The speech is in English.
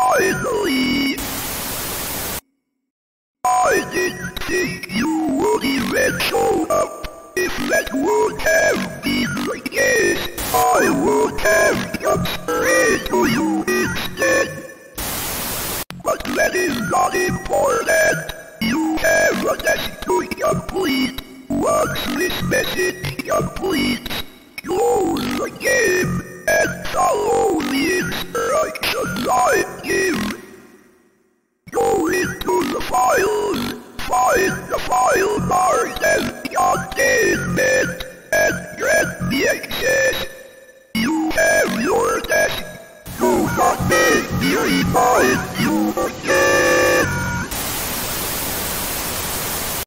Finally! I didn't think you would even show up. If that would have been the case, I would have come straight to you instead. But that is not important. You have a task to complete. Once this message completes, close the game and follow the instructions I give. Go into the files, find the file marked as containment, and grant the access. You have your task. Do not make me remind